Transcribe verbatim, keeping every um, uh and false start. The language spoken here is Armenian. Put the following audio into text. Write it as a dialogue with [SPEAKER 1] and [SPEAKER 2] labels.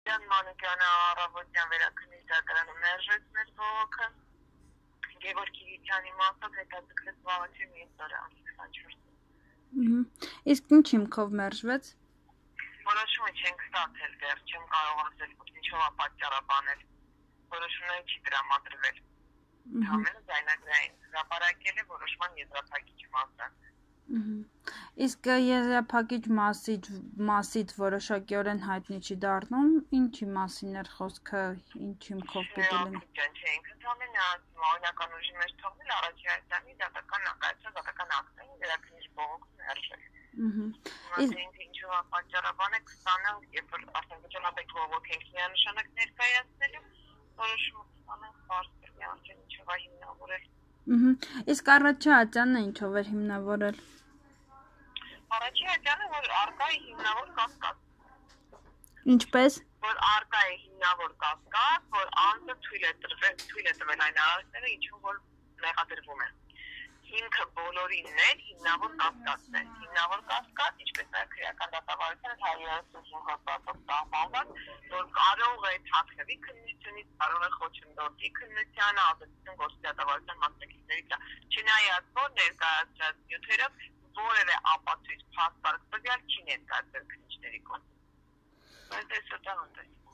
[SPEAKER 1] Ջան Մանուկյանը առավոտյան վերաքննիչ դատարանը մերժեց մեր բողոքը։ Գևորգ Կիրիչյանի մասով հետաձգվեց վաղաչի մյուս օրը քսանչորսին։
[SPEAKER 2] Իսկ ինչ հիմքով մերժվեց։
[SPEAKER 1] Որոշումը չենք ստացել դեռ, չեմ կարող ասել, որ ինչով է պատճառաբանել։ Որոշումը չի տրամադրվել։ Համենը ձայնագրային հրապարակել է որոշման եզրափակիչ մասը։
[SPEAKER 2] Իսկ եզրափակիչ մասից մասից որոշակիորեն հայտնի չի դառնում, ինչի մասին էր խոսքը, ինչ հիմքով պիտի լինի։
[SPEAKER 1] Չենք ընդամենը օրինական ուժի մեջ թողնել առաջի հայտանի դատական ակայացած դատական ակտային վերաքննիչ բողոքը մերժել։ Իսկ ինչու է պատճառաբանը քսանը, երբ որ ասենք ճանապարհ բողոք ենք միանշանակ ներկայացնելու, որոշումը քսանը բարձր միանշան ինչով է հիմնավորել։
[SPEAKER 2] Իսկ առաջի ատյանը ինչով էր հիմնավորել։
[SPEAKER 1] Առաջի ատյանը որ արկա է հիմնավոր կասկած։
[SPEAKER 2] Ինչպես։
[SPEAKER 1] Որ արկա է հիմնավոր կասկած, որ անձը թույլ է տրվել, թույլ է տվել այն արարքները, ինչու որ մեղադրվում է։ Հիմքը բոլորինն է հիմնավոր կասկածն է։ Հիմնավոր կասկած, ինչպես նաև քրեական դատավարության հարյուրասուն հատվածով սահմանված, որ կարող է թաքնվի քննությունից, կարող է խոչընդոտի քննությանը, ազատություն գործի դատավարության մասնակիցների վրա, չնայած որ ներկայացրած նյութերով որևէ ապացույց փաստարկ տվյալ չի ներկայացել քննիչների կողմից։ Բայց այսօր դա հանդես